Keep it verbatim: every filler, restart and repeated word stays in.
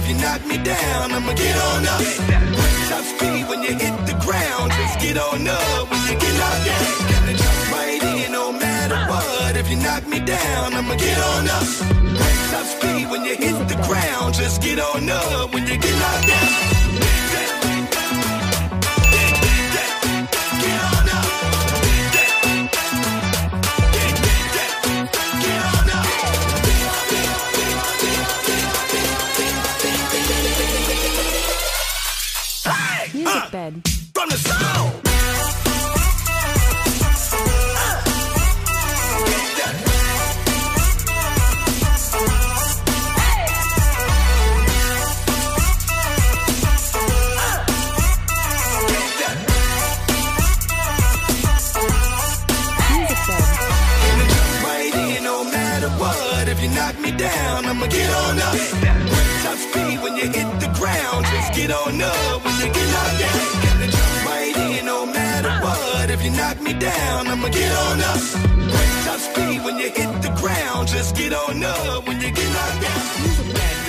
If you knock me down, I'ma get on up. Top speed when you hit the ground. Just get on up when you get knocked down. Gotta jump right in no matter what. If you knock me down, I'ma get on up. Top speed when you hit the ground. Just get on up when you get knocked down. Get on up. Get on up. Music bed. From the sound. If you knock me down, I'ma get on up. Top speed when you hit the ground. Just get on up when you get knocked down. Gotta jump right in no matter what. If you knock me down, I'ma get on up. Top speed when you hit the ground. Just get on up when you get knocked down.